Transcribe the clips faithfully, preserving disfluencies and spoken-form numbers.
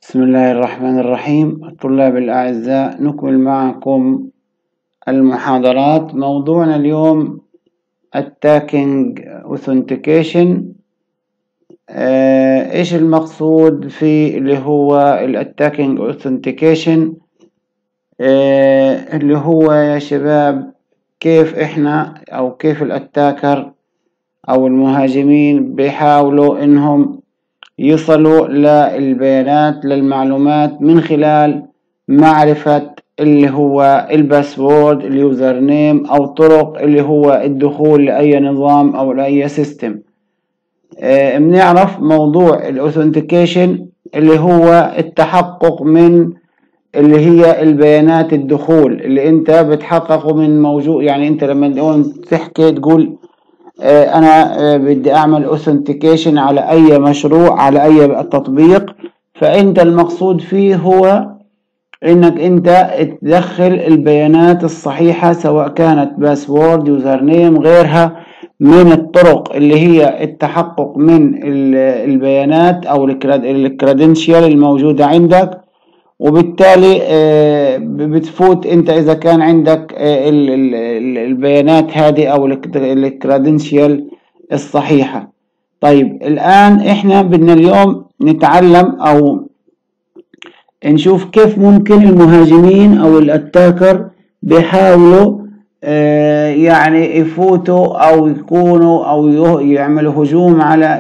بسم الله الرحمن الرحيم. الطلاب الأعزاء، نكمل معكم المحاضرات. موضوعنا اليوم Attacking Authentication. آه، إيش المقصود في اللي هو ال Attacking Authentication؟ آه، اللي هو يا شباب كيف إحنا أو كيف الأتاكر أو المهاجمين بيحاولوا إنهم يصلوا للبيانات للمعلومات من خلال معرفة اللي هو الباسورد، اليوزر نيم، أو طرق اللي هو الدخول لأي نظام أو لأي سيستم. اه بنعرف موضوع الأوثنتيكيشن اللي هو التحقق من اللي هي البيانات الدخول اللي انت بتحققه من موجود. يعني انت لما تحكي تقول انا بدي اعمل اوثنتيكيشن على اي مشروع، على اي تطبيق، فانت المقصود فيه هو انك انت تدخل البيانات الصحيحة، سواء كانت باسورد، يوزر نيم، غيرها من الطرق اللي هي التحقق من البيانات او الكريدنشال الموجودة عندك. وبالتالي بتفوت انت اذا كان عندك البيانات هذه او الكريدنشال الصحيحة. طيب الان احنا بدنا اليوم نتعلم او نشوف كيف ممكن المهاجمين او الاتاكر بيحاولوا يعني يفوتوا او يكونوا او يعملوا هجوم على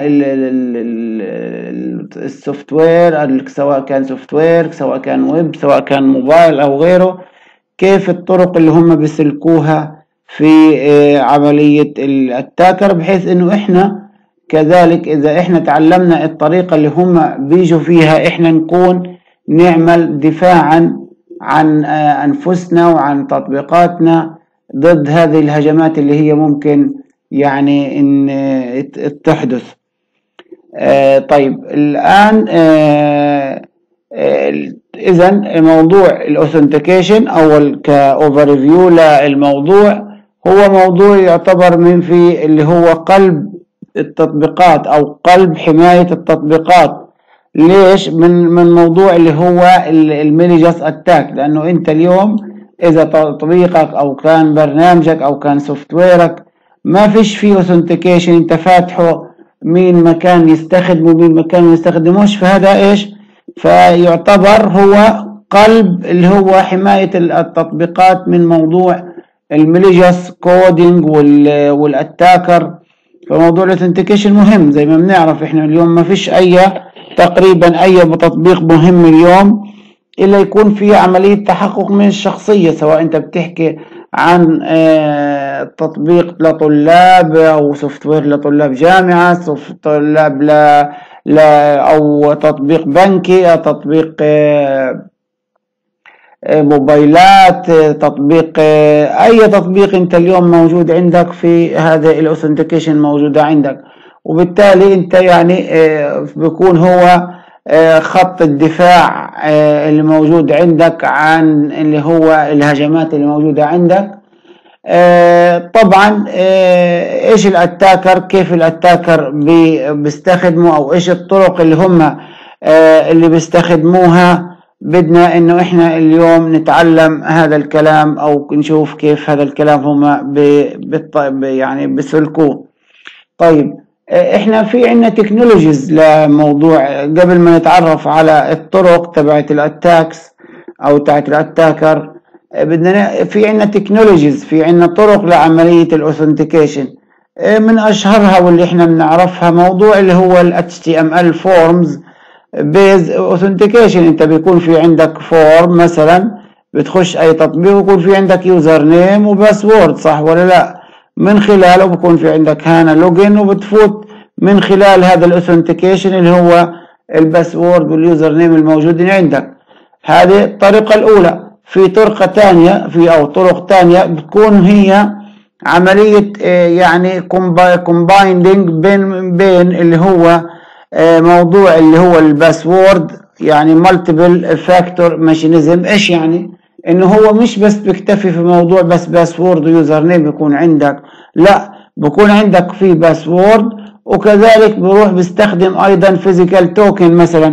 السوفت وير، سواء كان سوفت وير، سواء كان ويب، سواء كان موبايل او غيره. كيف الطرق اللي هم بيسلكوها في عملية الاتاكر، بحيث انه احنا كذلك اذا احنا تعلمنا الطريقة اللي هم بيجوا فيها احنا نكون نعمل دفاعا عن انفسنا وعن تطبيقاتنا ضد هذه الهجمات اللي هي ممكن يعني ان تحدث. آه طيب الآن آه آه إذا موضوع الأوثنتيكيشن أول كأوفر فيو للموضوع، هو موضوع يعتبر من في اللي هو قلب التطبيقات أو قلب حماية التطبيقات. ليش؟ من من موضوع اللي هو الميليجيوس أتاك، لأنه أنت اليوم إذا تطبيقك أو كان برنامجك أو كان سوفت ويرك ما فيش فيه أوثنتيكيشن، أنت فاتحه مين مكان يستخدمه مين مكان يستخدموش، فهذا ايش؟ فيعتبر هو قلب اللي هو حماية التطبيقات من موضوع الميليجيوس كودينج والاتاكر. فموضوع الاوثنتيكيشن مهم. زي ما بنعرف احنا اليوم ما فيش اي تقريبا اي تطبيق مهم اليوم الا يكون فيه عملية تحقق من الشخصية، سواء انت بتحكي عن تطبيق لطلاب او سوفت وير لطلاب جامعة، سوفت طلاب ل... ل... او تطبيق بنكي، او تطبيق موبايلات، تطبيق اي تطبيق انت اليوم موجود عندك في هذا الاوثنتيكيشن موجودة عندك. وبالتالي انت يعني بيكون هو خط الدفاع اللي موجود عندك عن اللي هو الهجمات اللي موجودة عندك. طبعا ايش الاتاكر، كيف الاتاكر بيستخدموا او ايش الطرق اللي هم اللي بيستخدموها. بدنا انه احنا اليوم نتعلم هذا الكلام او نشوف كيف هذا الكلام هم بي يعني بيسلكوه. طيب احنا في عنا تكنولوجيز لموضوع. قبل ما نتعرف على الطرق تبعت الاتاكس او تبعت الاتاكر، بدنا في عنا تكنولوجيز، في عنا طرق لعملية الاوثنتيكيشن. من اشهرها واللي احنا بنعرفها موضوع اللي هو ال إتش تي إم إل Forms Based Authentication. انت بيكون في عندك فورم مثلا، بتخش اي تطبيق ويكون في عندك يوزر نيم وباسورد، صح ولا لا؟ من خلاله بكون في عندك هنا لوجن، وبتفوت من خلال هذا الاوثنتيكيشن اللي هو الباسورد واليوزر نيم الموجودين عندك. هذه الطريقة الاولى. في طريقة تانية في او طرق تانية بتكون هي عملية يعني كومبايندينج بين بين اللي هو موضوع اللي هو الباسورد، يعني مالتيبل فاكتور ماشينيزم. ايش يعني؟ انه هو مش بس بيكتفي في موضوع بس باسورد ويوزر نيم بيكون عندك، لا، بيكون عندك في باسورد وكذلك بيروح بيستخدم ايضا فيزيكال توكن مثلا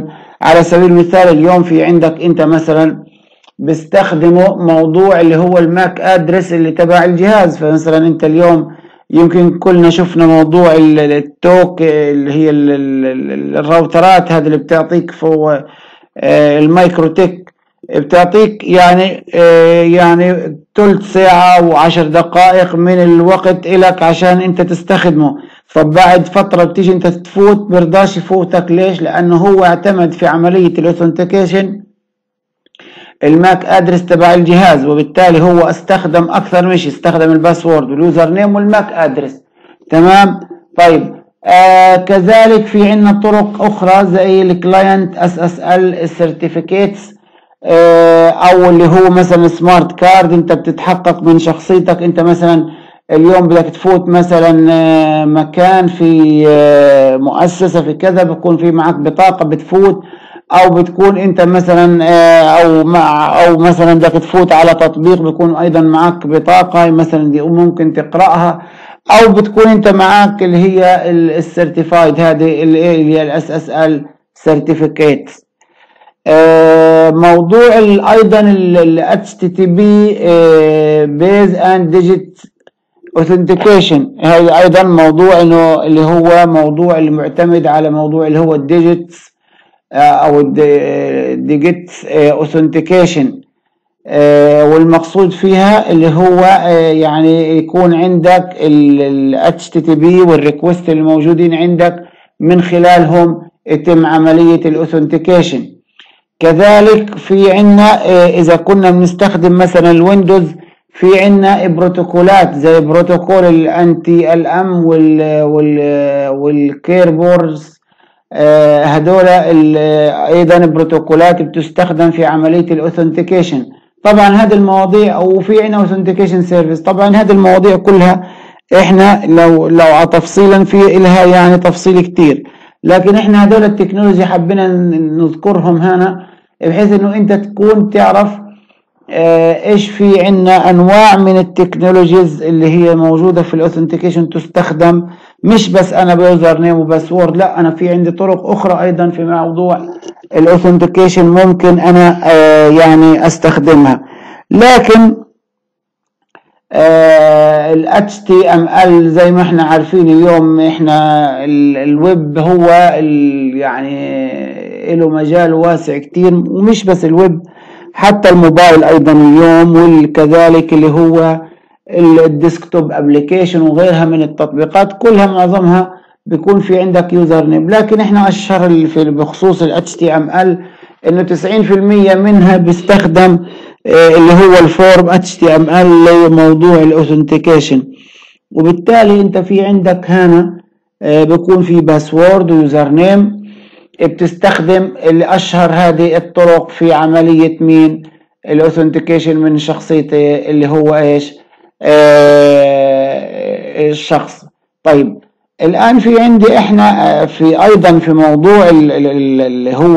على سبيل المثال اليوم في عندك انت مثلا بيستخدموا موضوع اللي هو الماك ادرس اللي تبع الجهاز. فمثلا انت اليوم يمكن كلنا شفنا موضوع التوك اللي هي الراوترات هذه اللي بتعطيك فوق المايكروتك، بتعطيك يعني يعني ثلث ساعة وعشر دقائق من الوقت إلك عشان انت تستخدمه. طب بعد فترة بتيجي انت تفوت برضاش يفوتك. ليش؟ لأنه هو اعتمد في عملية الاوثنتيكيشن الماك ادرس تبع الجهاز، وبالتالي هو استخدم اكثر مش استخدم الباسورد واليوزر نيم والماك ادرس. تمام. طيب آه كذلك في عندنا طرق اخرى زي الكلاينت اس اس ال سيرتيفيكيتس، آه او اللي هو مثلا سمارت كارد. انت بتتحقق من شخصيتك. انت مثلا اليوم بدك تفوت مثلا آه مكان في آه مؤسسة في كذا، بيكون في معك بطاقة بتفوت، او بتكون انت مثلا او مع او مثلا بدك تفوت على تطبيق بيكون ايضا معك بطاقه مثلا دي ممكن تقراها، او بتكون انت معك اللي هي السيرتيفايد هذه اللي هي الاس اس ال سيرتيفيكيت. موضوع ايضا ال اتش تي تي بي بيز اند ديجيت اوثنتيكيشن، هذا ايضا موضوع انه اللي هو موضوع اللي معتمد على موضوع اللي هو الديجيتس او الديجيت اوثنتيكيشن، والمقصود فيها اللي هو يعني يكون عندك ال اتش تي تي بي والريكوست الموجودين عندك من خلالهم يتم عملية الاوثنتيكيشن. كذلك في عنا اذا كنا بنستخدم مثلا الويندوز في عنا بروتوكولات زي بروتوكول الانتي ال ام والكيربورز، هدول ايضا بروتوكولات بتستخدم في عمليه الاوثنتيكيشن. طبعا هذه المواضيع وفي عندنا اوثنتيكيشن سيرفيس. طبعا هذه المواضيع كلها احنا لو لو على تفصيلا في لها يعني تفصيل كتير، لكن احنا هدول التكنولوجيا حبينا نذكرهم هنا بحيث انه انت تكون تعرف اه ايش في عندنا انواع من التكنولوجيز اللي هي موجوده في الاوثنتيكيشن تستخدم. مش بس انا بيوزر نيم وباسورد، لا انا في عندي طرق اخرى ايضا في موضوع الاوثنتيكيشن ممكن انا آه يعني استخدمها. لكن آه ال اتش تي ام ال زي ما احنا عارفين اليوم احنا الويب هو يعني له مجال واسع كتير، ومش بس الويب حتى الموبايل ايضا اليوم، وكذلك اللي هو الديسكتوب ابلكيشن وغيرها من التطبيقات كلها معظمها بيكون في عندك يوزر نيم. لكن احنا اشهر في بخصوص ال اتش تي ام ال انه تسعين في المية منها بيستخدم اللي هو الفورم اتش تي ام ال اللي هو موضوع الاوثنتيكيشن. وبالتالي انت في عندك هنا بيكون في باسورد ويوزر نيم، بتستخدم اللي اشهر هذه الطرق في عملية مين الاوثنتيكيشن من شخصيته اللي هو ايش آه الشخص. طيب الان في عندي احنا في ايضا في موضوع اللي هو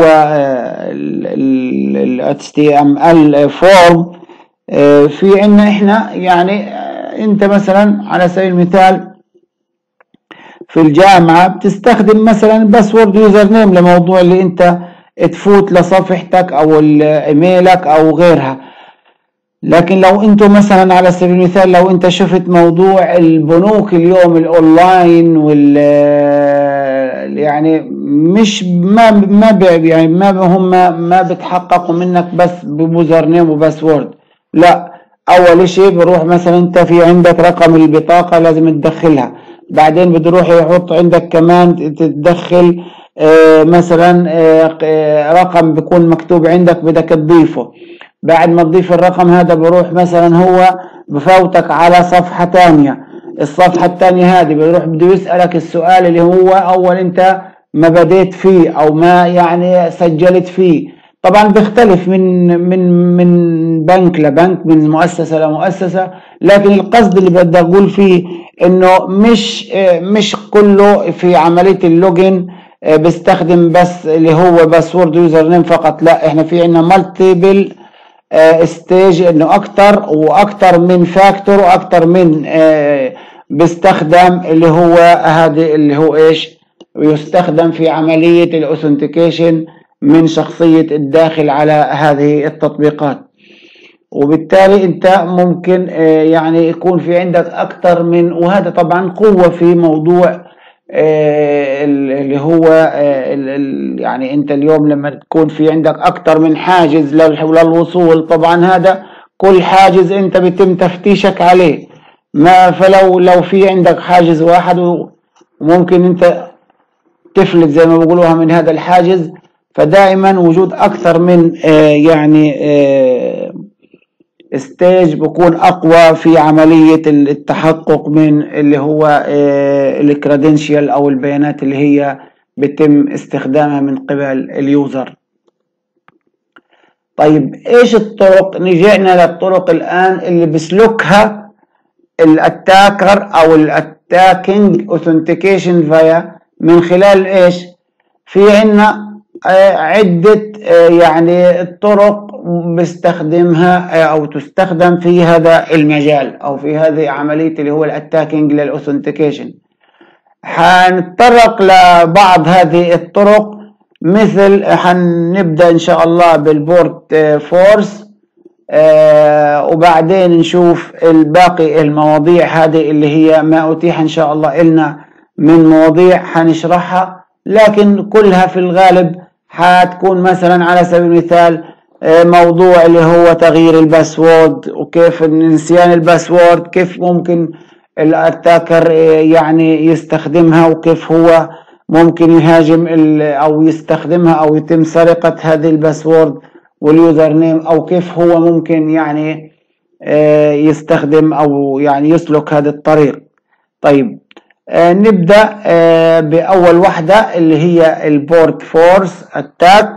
ال اتش تي ام ال فورم، في عندنا احنا يعني انت مثلا على سبيل المثال في الجامعة بتستخدم مثلا باسورد يوزر نيم لموضوع اللي انت تفوت لصفحتك او ايميلك او غيرها. لكن لو انتم مثلا على سبيل المثال لو انت شفت موضوع البنوك اليوم الاونلاين وال يعني مش ما ما يعني ما هم ما بتحققوا منك بس بيوزر نيم وباسورد، لا اول اشي بروح مثلا انت في عندك رقم البطاقة لازم تدخلها، بعدين بتروح يحط عندك كمان تدخل اه مثلا اه رقم بيكون مكتوب عندك بدك تضيفه، بعد ما تضيف الرقم هذا بروح مثلا هو بفوتك على صفحة تانية، الصفحة التانية هذه بيروح بده يسألك السؤال اللي هو اول انت ما بديت فيه او ما يعني سجلت فيه. طبعا بيختلف من من من بنك لبنك من مؤسسة لمؤسسة، لكن القصد اللي بدي اقول فيه انه مش مش كله في عملية اللوجن بيستخدم بس اللي هو باسورد يوزر نيم فقط، لا احنا في عندنا مالتيبل ستيج انه اكتر واكتر من فاكتور واكتر من اه بيستخدم اللي هو هذا اللي هو ايش يستخدم في عملية الاوثنتيكيشن من شخصية الداخل على هذه التطبيقات. وبالتالي انت ممكن يعني يكون في عندك اكتر من، وهذا طبعا قوة في موضوع اللي هو يعني انت اليوم لما تكون في عندك اكتر من حاجز للوصول، طبعا هذا كل حاجز انت بيتم تفتيشك عليه. ما فلو لو في عندك حاجز واحد وممكن انت تفلت زي ما بيقولوها من هذا الحاجز، فدائما وجود اكثر من آه يعني آه ستيج بيكون اقوى في عملية التحقق من اللي هو آه الكريدنشال او البيانات اللي هي بيتم استخدامها من قبل اليوزر. طيب ايش الطرق؟ نجينا للطرق الان اللي بيسلكها الاتاكر او الاتاكينج اوثنتيكيشن فيا من خلال ايش؟ في عنا عدة يعني طرق بستخدمها او تستخدم في هذا المجال او في هذه عملية اللي هو الاتاكينج للاوثنتيكيشن. حنتطرق لبعض هذه الطرق، مثل حنبدأ ان شاء الله بالبورت فورس آه وبعدين نشوف الباقي المواضيع هذه اللي هي ما اتيح ان شاء الله لنا من مواضيع حنشرحها، لكن كلها في الغالب حتكون مثلا على سبيل المثال موضوع اللي هو تغيير الباسورد وكيف نسيان الباسورد، كيف ممكن الاتاكر يعني يستخدمها وكيف هو ممكن يهاجم او يستخدمها او يتم سرقة هذه الباسورد واليوزر نيم، او كيف هو ممكن يعني يستخدم او يعني يسلك هذا الطريق. طيب آه نبدأ آه بأول واحدة اللي هي البورت فورس اتاك،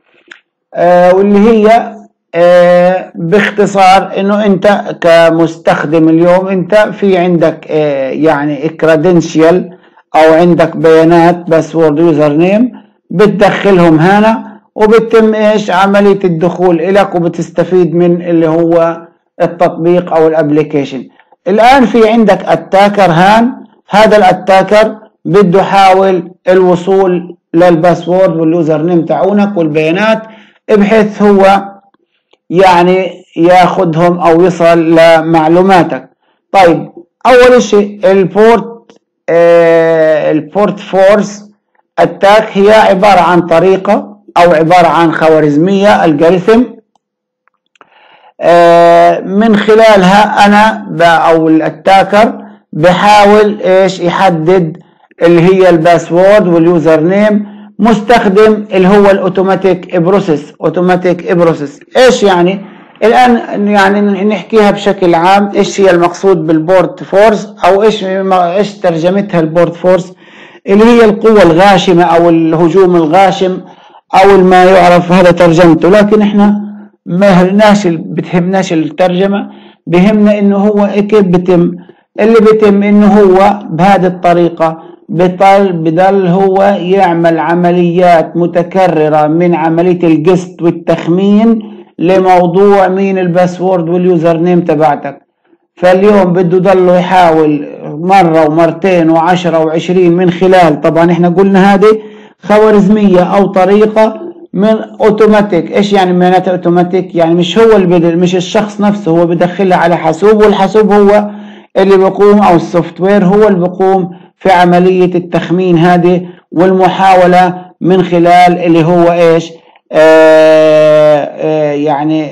آه واللي هي آه باختصار انه انت كمستخدم اليوم انت في عندك آه يعني كريدنشال او عندك بيانات باسورد يوزر نيم بتدخلهم هنا وبتم ايش عملية الدخول الك وبتستفيد من اللي هو التطبيق او الابليكيشن. الان في عندك اتاكر هان، هذا الاتاكر بده يحاول الوصول للباسورد واليوزر نيم تاعونك والبيانات بحيث هو يعني ياخذهم او يصل لمعلوماتك. طيب اول شيء البورت آه البورت فورس اتاك هي عبارة عن طريقة او عبارة عن خوارزمية الجوريثم آه من خلالها انا او الاتاكر بحاول ايش يحدد اللي هي الباسورد واليوزر نيم مستخدم اللي هو الاوتوماتيك بروسيس. اوتوماتيك بروسيس ايش يعني؟ الان يعني نحكيها بشكل عام ايش هي المقصود بالبورت فورس او ايش ايش ترجمتها البورت فورس، اللي هي القوة الغاشمة او الهجوم الغاشم او ما يعرف هذا ترجمته، لكن احنا ما هلناش بتهمناش الترجمة، بهمنا انه هو كيف بتم. اللي بيتم انه هو بهذه الطريقة بضل بضل هو يعمل عمليات متكررة من عملية القسط والتخمين لموضوع مين الباسورد واليوزر نيم تبعتك. فاليوم بده ضله يحاول مرة ومرتين وعشرة وعشرين من خلال، طبعا احنا قلنا هذه خوارزمية او طريقة من اوتوماتيك. ايش يعني معناتها اوتوماتيك؟ يعني مش هو اللي بدل مش الشخص نفسه هو بدخلها على حاسوب، والحاسوب هو اللي بيقوم او السوفت وير هو اللي بيقوم في عملية التخمين هذه والمحاولة من خلال اللي هو ايش آه آه يعني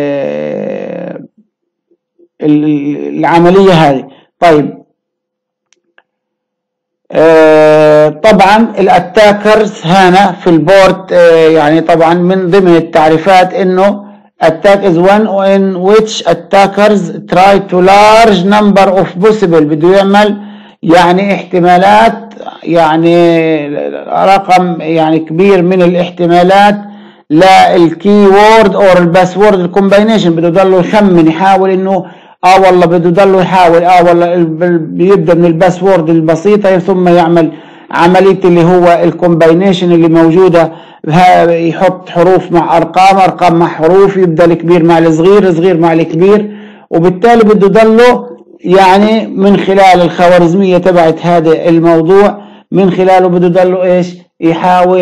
العملية هذه. طيب آه طبعا الاتاكرز هنا في البورت آه يعني طبعا من ضمن التعريفات انه attack is one in which attackers try to large number of possible، بده يعمل يعني احتمالات يعني رقم يعني كبير من الاحتمالات للكيورد او الباسورد الكومباينيشن، بده يضل يخمن يحاول انه اه والله بده يضل يحاول اه والله بيبدا من الباسورد البسيطه ثم يعمل عمليه اللي هو الكومباينيشن اللي موجوده، يحط حروف مع ارقام، ارقام مع حروف، يبدا الكبير مع الصغير، الصغير مع الكبير، وبالتالي بده يضله يعني من خلال الخوارزميه تبعت هذا الموضوع من خلاله بده يضله ايش يحاول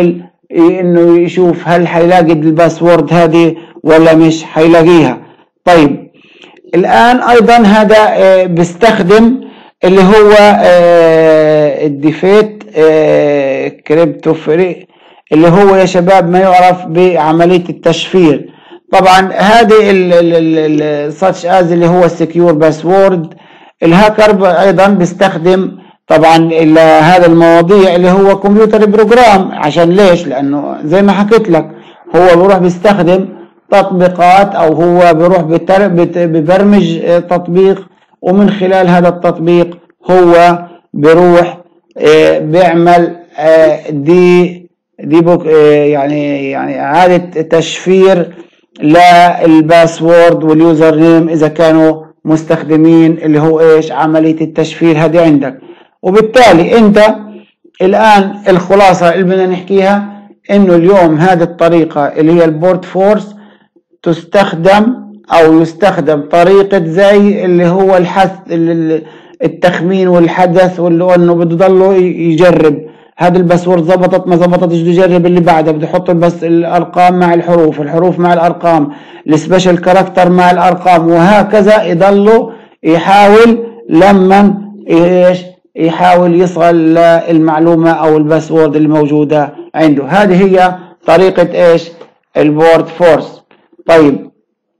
انه يشوف هل حيلاقي الباسورد هذه ولا مش حيلاقيها. طيب الان ايضا هذا بيستخدم اللي هو الديفيت كريبتوفري اللي هو يا شباب ما يعرف بعملية التشفير. طبعا هذه such as اللي هو السكيور باسورد. الهاكر ايضا بيستخدم طبعا هذا المواضيع اللي هو كمبيوتر بروجرام. عشان ليش؟ لانه زي ما حكيت لك هو بيروح بيستخدم تطبيقات او هو بيروح ببرمج تطبيق، ومن خلال هذا التطبيق هو بيروح بيعمل دي دي بوك يعني يعني اعاده تشفير للباسورد واليوزر نيم اذا كانوا مستخدمين اللي هو ايش عمليه التشفير هذه عندك. وبالتالي انت الان الخلاصه اللي بدنا نحكيها انه اليوم هذه الطريقه اللي هي البورت فورس تستخدم او يستخدم طريقه زي اللي هو الحث التخمين والحدث، واللي انه بده يضله يجرب هذا الباسورد زبطت ما زبطتش بده يجرب اللي بعده، بده يحط بس الارقام مع الحروف، الحروف مع الارقام، السبيشال كاركتر مع الارقام، وهكذا يضله يحاول لما ايش يحاول يصل للمعلومه او الباسورد اللي موجوده عنده. هذه هي طريقه ايش البورت فورس. طيب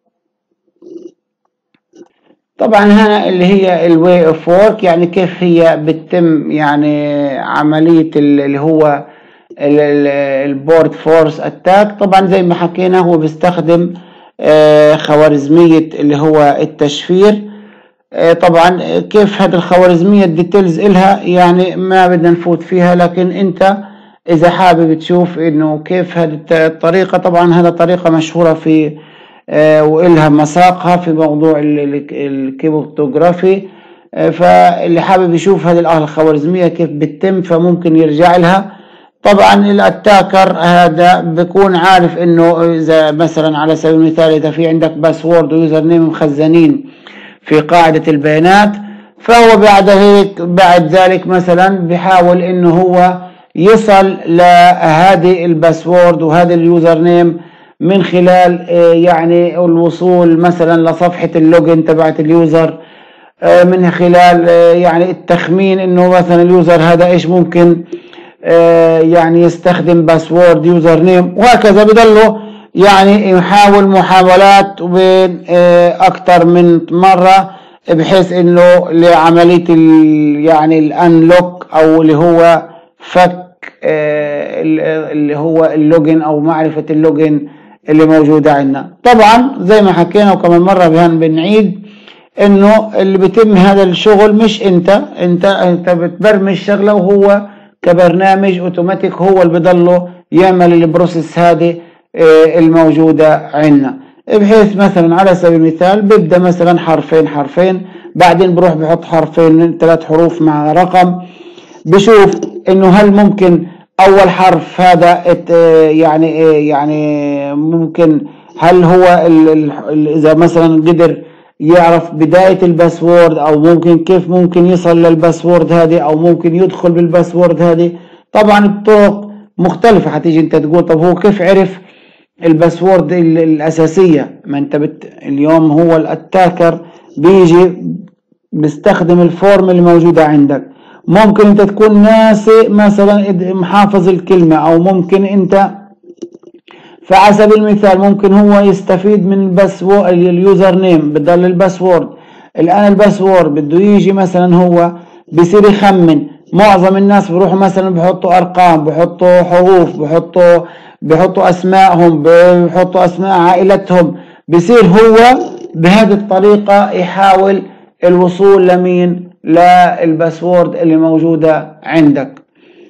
طبعا هنا اللي هي الواي اوف ورك، يعني كيف هي بتتم يعني عمليه اللي هو البورت فورس اتاك. طبعا زي ما حكينا هو بيستخدم خوارزميه اللي هو التشفير. طبعا كيف هذه الخوارزميه الديتيلز إلها يعني ما بدنا نفوت فيها، لكن انت اذا حابب تشوف انه كيف هذه الطريقه، طبعا هذا طريقه مشهوره في آه وإلها مساقها في موضوع الكريبتوغرافي. آه فاللي حابب يشوف هذه الخوارزميه كيف بتتم فممكن يرجع لها. طبعا الاتاكر هذا بيكون عارف انه اذا مثلا على سبيل المثال اذا في عندك باسورد ويوزر نيم مخزنين في قاعده البيانات، فهو بعد هيك بعد ذلك مثلا بيحاول انه هو يصل لهذه الباسورد وهذا اليوزر نيم من خلال يعني الوصول مثلا لصفحة اللوجن تبعت اليوزر، من خلال يعني التخمين انه مثلا اليوزر هذا ايش ممكن يعني يستخدم باسورد يوزر نيم، وهكذا بضله يعني يحاول محاولات وبين اكتر من مرة بحيث انه لعملية يعني الانلوك او اللي هو فك اللي هو اللوجن او معرفة اللوجن اللي موجودة عندنا. طبعا زي ما حكينا وكمان مرة بهان بنعيد انه اللي بيتم هذا الشغل مش انت انت انت بتبرمج شغلة وهو كبرنامج اوتوماتيك هو اللي بضله يعمل البروسيس هذه الموجودة عندنا، بحيث مثلا على سبيل المثال بيبدأ مثلا حرفين حرفين بعدين بروح بحط حرفين ثلاث حروف مع رقم، بشوف انه هل ممكن اول حرف هذا يعني يعني ممكن هل هو ال ال اذا مثلا قدر يعرف بداية الباسورد او ممكن كيف ممكن يصل للباسورد هذه او ممكن يدخل بالباسورد هذه. طبعا الطرق مختلفة، هتيجي انت تقول طب هو كيف عرف الباسورد الاساسية؟ ما انت بت اليوم هو الاتاكر بيجي بيستخدم الفورم اللي موجودة عندك. ممكن انت تكون ناسي مثلا محافظ الكلمة، او ممكن انت فعلى سبيل المثال ممكن هو يستفيد من الباسورد اليوزر نيم بضل الباسورد. الان الباسورد بده يجي مثلا هو بصير يخمن. معظم الناس بيروحوا مثلا بحطوا ارقام، بحطوا حروف، بحطوا بحطوا اسمائهم، بحطوا اسماء عائلتهم، بصير هو بهذه الطريقة يحاول الوصول لمين؟ للباسورد اللي موجودة عندك.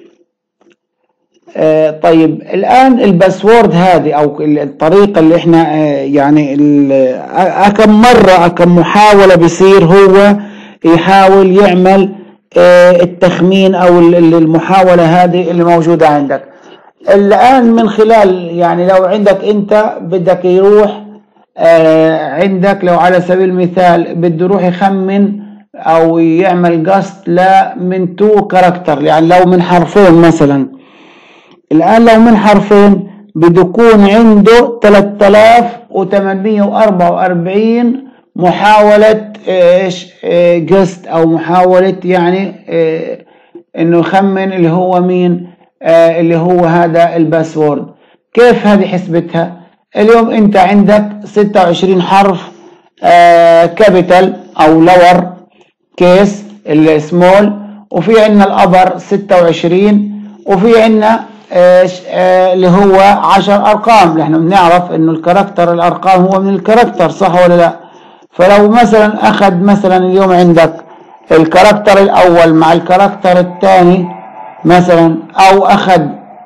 آه طيب الآن الباسورد هذه أو الطريقة اللي احنا آه يعني أكم مرة أكم محاولة بيصير هو يحاول يعمل آه التخمين أو المحاولة هذه اللي موجودة عندك. الآن من خلال يعني لو عندك أنت بدك يروح آه عندك لو على سبيل المثال بده يروح يخمن او يعمل قصد لا من تو كاركتر، يعني لو من حرفين مثلا الآن لو من حرفين بده يكون عنده ثلاثة آلاف وثمانمية وأربعة وأربعين محاولة ايش جست او محاولة يعني اه انه يخمن اللي هو مين اه اللي هو هذا الباسورد. كيف هذه حسبتها؟ اليوم انت عندك ستة وعشرين حرف اه كابيتال او لور كيس السمول، وفي عندنا الابر ستة وعشرين، وفي عندنا ايش اه اللي هو عشر ارقام. نحن بنعرف انه الكاركتر الارقام هو من الكاركتر، صح ولا لا؟ فلو مثلا اخذ مثلا اليوم عندك الكاركتر الاول مع الكاركتر الثاني مثلا، او اخذ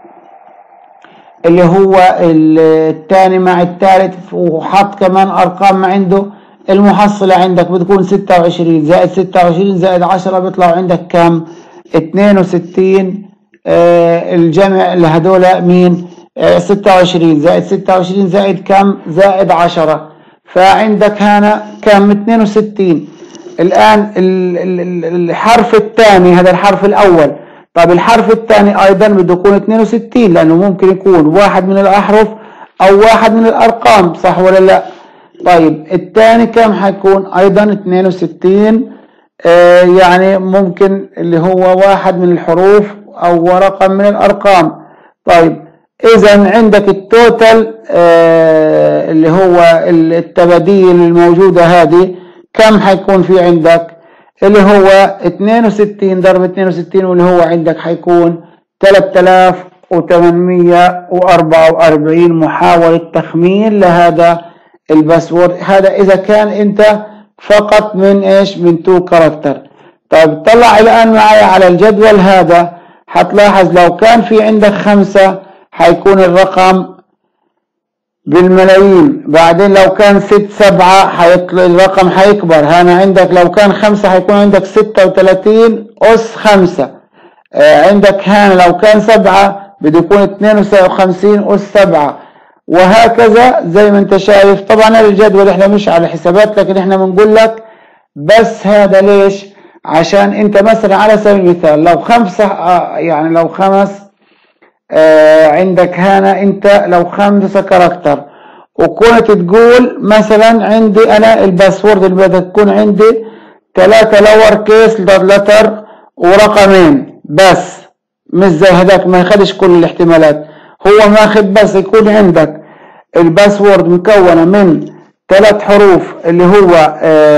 اللي هو الثاني مع الثالث وحط كمان ارقام ما عنده، المحصلة عندك بتكون ستة وعشرين زائد ستة وعشرين زائد عشرة، بيطلع عندك كم؟ اثنين وستين. آه الجمع لهدول مين؟ آه ستة وعشرين زائد ستة وعشرين زائد كم؟ زائد عشرة، فعندك هنا كم؟ اثنين وستين. الآن الحرف الثاني هذا الحرف الأول، طب الحرف الثاني أيضا بده يكون اثنين وستين، لأنه ممكن يكون واحد من الأحرف أو واحد من الأرقام، صح ولا لا؟ طيب الثاني كم حيكون؟ أيضا اثنين وستين. آه يعني ممكن اللي هو واحد من الحروف أو رقم من الأرقام. طيب إذا عندك التوتال آه اللي هو التباديل الموجودة هذه كم حيكون في عندك؟ اللي هو اثنين وستين ضرب اثنين وستين، واللي هو عندك حيكون ثلاثة آلاف وثمانمية وأربعة وأربعين محاولة تخمين لهذا الباسورد. هذا إذا كان أنت فقط من إيش؟ من تو كاركتر. طيب طلع الآن معي على الجدول هذا، حتلاحظ لو كان في عندك خمسة حيكون الرقم بالملايين، بعدين لو كان ست سبعة حيطلع الرقم حيكبر. هنا عندك لو كان خمسة حيكون عندك ستة وثلاثين أس خمسة. آه عندك هنا لو كان سبعة بده يكون اثنين وخمسين أس سبعة، وهكذا زي ما انت شايف. طبعا هذا الجدول احنا مش على حسابات، لكن احنا بنقول لك بس هذا ليش؟ عشان انت مثلا على سبيل المثال لو خمسة آه يعني لو خمس آه عندك هنا انت لو خمسة كاركتر، وكنت تقول مثلا عندي انا الباسورد اللي بدها تكون عندي ثلاثة لور كيس لتر ورقمين بس، مش زي هذاك ما يخدش كل الاحتمالات، هو ماخد بس يكون عندك الباسورد مكونة من ثلاث حروف اللي هو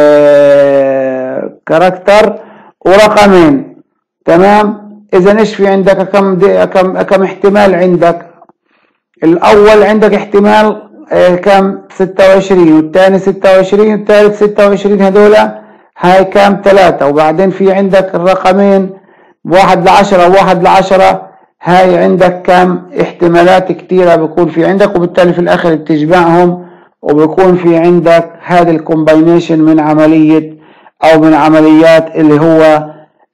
آه كاركتر ورقمين، تمام؟ اذا ايش في عندك؟ كم كم كم احتمال عندك؟ الاول عندك احتمال آه كم؟ ستة وعشرين، والثاني ستة وعشرين، والثالث ستة وعشرين، هذول هاي كم؟ ثلاثة. وبعدين في عندك الرقمين واحد لعشرة وواحد لعشرة، هاي عندك كم؟ احتمالات كتيرة بيكون في عندك، وبالتالي في الاخر بتجمعهم وبيكون في عندك هذا الكومباينيشن من عملية او من عمليات اللي هو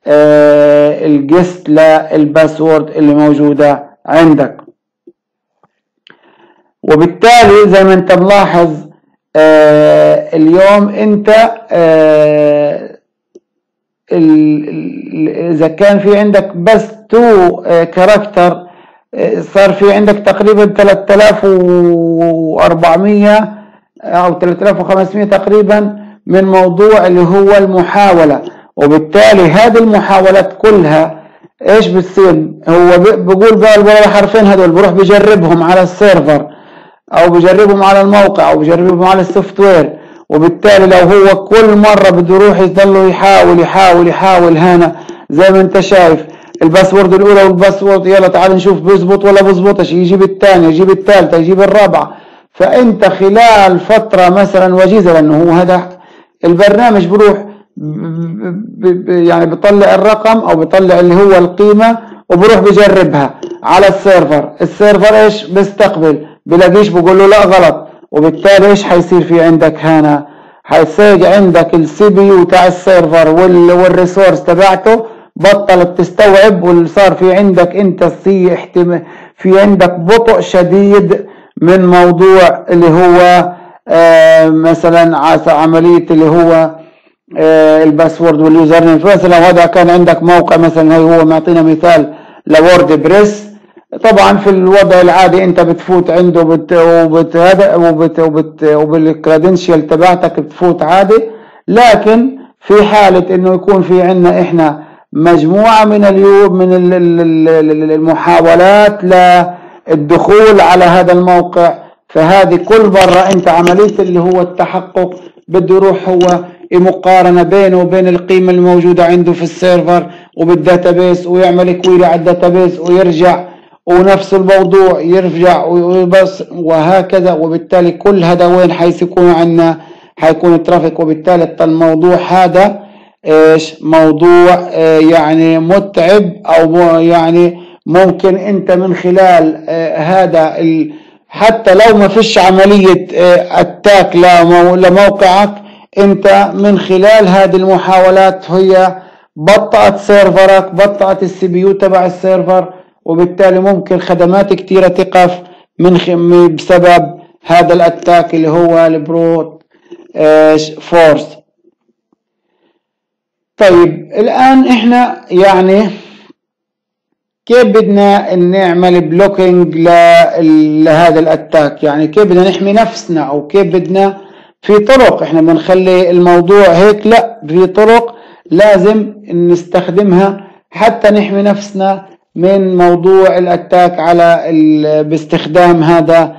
آه الجست للباسورد اللي موجودة عندك. وبالتالي زي ما انت ملاحظ آه اليوم انت آه اذا كان في عندك بس تو كاركتر صار في عندك تقريبا ثلاثة آلاف وأربعمية او ثلاثة آلاف وخمسمية تقريبا من موضوع اللي هو المحاولة. وبالتالي هذه المحاولات كلها ايش بتصير؟ هو بيقول بقى الحرفين هذول بروح بجربهم على السيرفر او بجربهم على الموقع او بجربهم على السوفت وير، وبالتالي لو هو كل مرة بده يروح يضل يحاول يحاول يحاول هنا زي ما انت شايف الباسورد الاولى والباسورد، يلا تعال نشوف بيزبط ولا بيزبطش، يجيب الثانية يجيب الثالثة يجيب الرابعة. فانت خلال فترة مثلا وجيزة، لانه هو هذا البرنامج بروح يعني بيطلع الرقم او بيطلع اللي هو القيمة وبروح بجربها على السيرفر، السيرفر ايش بيستقبل؟ بلاقيش بقول له لا غلط، وبالتالي ايش حيصير في عندك هنا؟ حيصير عندك السي بي يو تاع السيرفر والريسورس تبعته بطلت تستوعب، وصار في عندك انت في احتمال في عندك بطء شديد من موضوع اللي هو آه مثلا عملية اللي هو آه الباسورد واليوزر نيم. مثلا هذا كان عندك موقع مثلا، هي هو معطينا مثال لورد بريس، طبعا في الوضع العادي انت بتفوت عنده بت وبت وبت وبت وبالكريدنشال تبعتك بتفوت عادي. لكن في حالة انه يكون في عندنا احنا مجموعة من اليوم من المحاولات للدخول على هذا الموقع، فهذه كل مرة انت عملية اللي هو التحقق بده يروح هو مقارنة بينه وبين القيمة الموجودة عنده في السيرفر وبالداتابيس، ويعمل كويري على الداتابيس ويرجع، ونفس الموضوع يرجع وبس وهكذا. وبالتالي كل هذا وين حيث يكون عندنا حيكون ترافيك. وبالتالي الموضوع هذا ايش موضوع اه يعني متعب، او يعني ممكن انت من خلال اه هذا ال حتى لو ما فيش عملية اه اتاك لموقعك، انت من خلال هذه المحاولات هي بطأت سيرفرك، بطأت السي بي يو تبع السيرفر، وبالتالي ممكن خدمات كتيرة تقف من خ... بسبب هذا الاتاك اللي هو البروت فورس. طيب الان احنا يعني كيف بدنا نعمل بلوكينج لهذا الاتاك؟ يعني كيف بدنا نحمي نفسنا، او كيف بدنا في طرق احنا بنخلي الموضوع هيك؟ لا، في طرق لازم نستخدمها حتى نحمي نفسنا من موضوع الاتاك على باستخدام هذا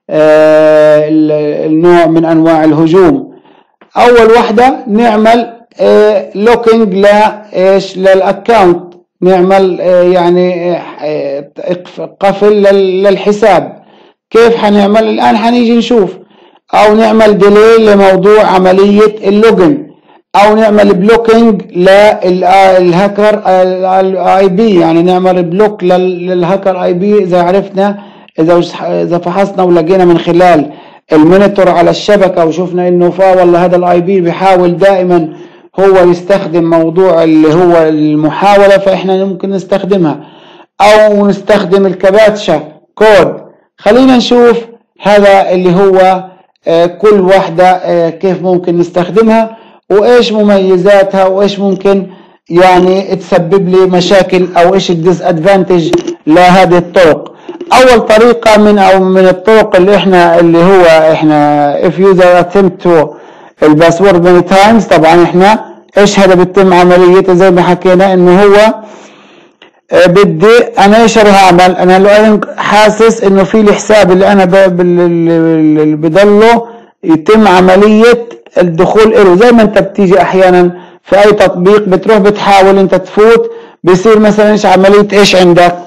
النوع من انواع الهجوم. اول وحده نعمل لوكينج لايش للاكونت، نعمل يعني قفل للحساب. كيف حنعمل الان؟ حنيجي نشوف. او نعمل ديلي لموضوع عمليه اللوجن، او نعمل بلوكينج للهاكر الاي بي، يعني نعمل بلوك للهاكر اي بي. اذا عرفنا اذا اذا فحصنا ولقينا من خلال المونيتور على الشبكه وشفنا انه فا والله هذا الاي بي بيحاول دائما هو يستخدم موضوع اللي هو المحاوله، فاحنا ممكن نستخدمها. او نستخدم الكباتشا كود. خلينا نشوف هذا اللي هو كل واحده كيف ممكن نستخدمها، وايش مميزاتها، وايش ممكن يعني تسبب لي مشاكل، او ايش الديس ادفانتج لهذه الطرق. اول طريقه من او من الطرق اللي احنا اللي هو احنا if user attempt to الباسورد many times. طبعا احنا ايش هذا بتتم عمليته زي ما حكينا انه هو بدي انا ايش هعمل. انا لو حاسس انه في الحساب اللي انا اللي بضله يتم عمليه الدخول له، زي ما انت بتيجي احيانا في اي تطبيق بتروح بتحاول انت تفوت، بيصير مثلا ايش عمليه ايش عندك،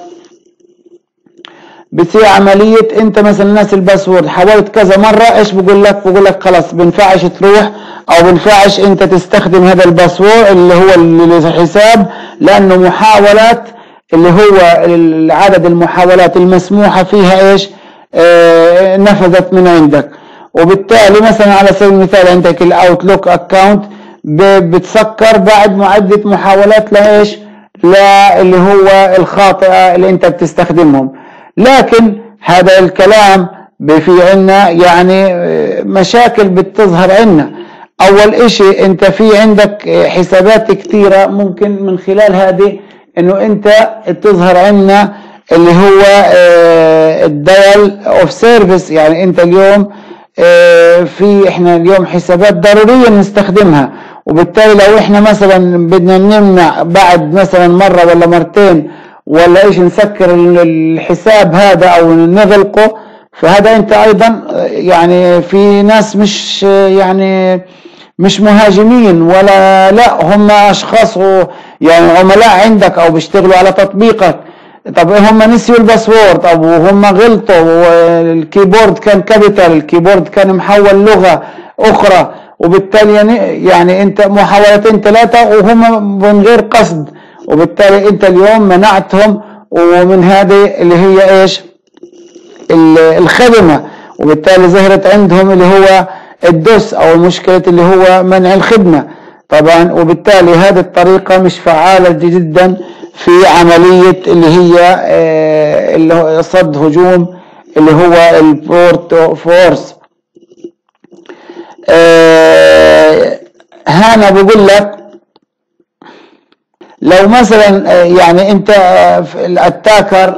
بتصير عمليه انت مثلا ناس الباسورد حاولت كذا مره، ايش بقول لك؟ بقول لك خلاص بنفعش تروح او بنفعش انت تستخدم هذا الباسورد اللي هو الحساب، لانه محاولات اللي هو عدد المحاولات المسموحه فيها ايش اه نفذت من عندك. وبالتالي مثلا على سبيل المثال عندك الاوتلوك اكاونت بتسكر بعد معدة محاولات لايش لا اللي هو الخاطئة اللي انت بتستخدمهم. لكن هذا الكلام في عنا يعني مشاكل بتظهر عنا. اول اشي انت في عندك حسابات كثيرة ممكن من خلال هذه انه انت تظهر عنا اللي هو الدايل اوف سيرفيس. يعني انت اليوم في احنا اليوم حسابات ضرورية نستخدمها، وبالتالي لو احنا مثلا بدنا نمنع بعد مثلا مرة ولا مرتين ولا ايش نسكر الحساب هذا او نغلقه، فهذا انت ايضا يعني في ناس مش يعني مش مهاجمين ولا لا، هم اشخاص يعني عملاء عندك او بيشتغلوا على تطبيقك. طب هم نسيوا الباسورد او هم غلطوا والكيبورد كان كابيتال، الكيبورد كان محول لغة اخرى، وبالتالي يعني, يعني انت محاولتين ثلاثة وهم من غير قصد، وبالتالي انت اليوم منعتهم ومن هذه اللي هي ايش الخدمة، وبالتالي ظهرت عندهم اللي هو الدوس او المشكلة اللي هو منع الخدمة طبعا. وبالتالي هذه الطريقة مش فعالة جدا في عملية اللي هي اللي هو صد هجوم اللي هو البروت فورس. هنا بقول لك لو مثلا يعني انت الاتاكر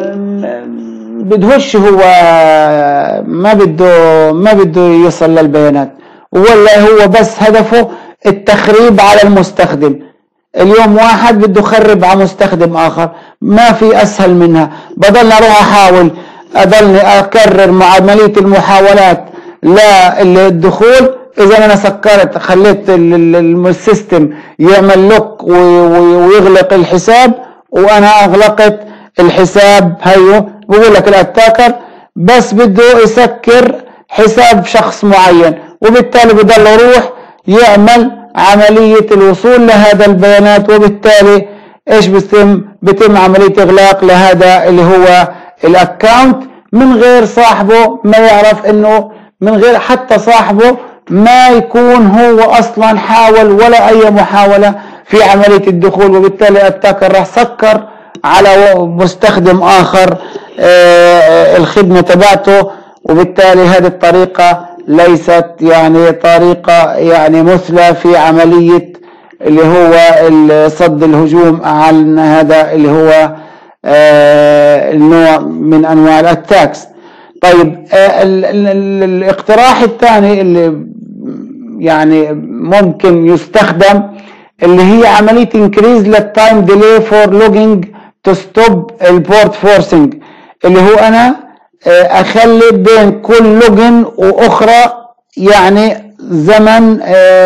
بدهوش هو ما بده ما بده يوصل للبيانات، ولا هو بس هدفه التخريب على المستخدم. اليوم واحد بده يخرب على مستخدم اخر، ما في اسهل منها. بضل اروح احاول اضلني اكرر مع عمليه المحاولات للدخول. اذا انا سكرت خليت السيستم يعمل لوك ويغلق الحساب، وانا اغلقت الحساب. هيو بقول لك الاتاكر بس بده يسكر حساب شخص معين، وبالتالي بضل يروح يعمل عملية الوصول لهذا البيانات، وبالتالي ايش بيتم بيتم عملية اغلاق لهذا اللي هو الاكاونت من غير صاحبه ما يعرف، انه من غير حتى صاحبه ما يكون هو اصلا حاول ولا اي محاولة في عملية الدخول. وبالتالي الاتاكر راح سكر على مستخدم اخر الخدمة تبعته، وبالتالي هذه الطريقة ليست يعني طريقة يعني مثلى في عملية اللي هو صد الهجوم على هذا اللي هو النوع من انواع الاتاكس. طيب الاقتراح الثاني اللي يعني ممكن يستخدم اللي هي عملية increase the time delay for logging to stop البورت فورسنج، اللي هو انا اخلي بين كل لوجن واخرى يعني زمن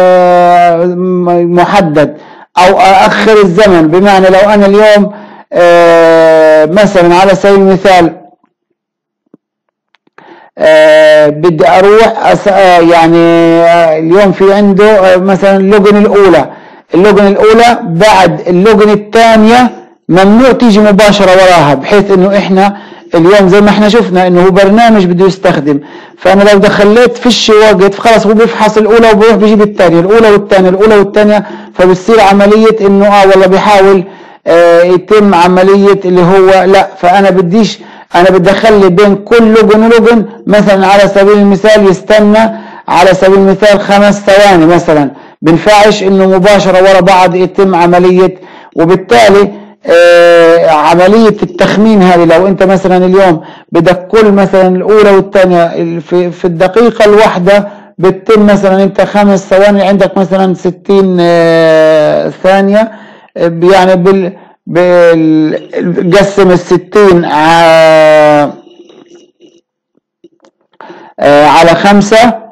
محدد، او اخر الزمن. بمعنى لو انا اليوم مثلا على سبيل المثال بدي اروح يعني اليوم في عنده مثلا اللوجن الاولى اللوجن الاولى بعد اللوجن الثانيه ممنوع تيجي مباشره وراها، بحيث انه احنا اليوم زي ما احنا شفنا انه هو برنامج بده يستخدم. فانا لو دخلت فيش وقت خلاص هو بيفحص الاولى وبيروح بيجيب الثانيه، الاولى والثانيه الاولى والثانيه، فبتصير عمليه انه اه والله بيحاول اه يتم عمليه اللي هو لا. فانا بديش انا بدي اخلي بين كل لوجن ولوجن مثلا على سبيل المثال يستنى على سبيل المثال خمس ثواني مثلا، بنفعش انه مباشره ورا بعض يتم عمليه. وبالتالي آه عملية التخمين هذه لو انت مثلا اليوم بدك كل مثلا الاولى والثانية في, في الدقيقة الواحدة بتتم مثلا انت خمس ثواني، عندك مثلا ستين آه ثانية، يعني بال قسم الستين آه آه على خمسة،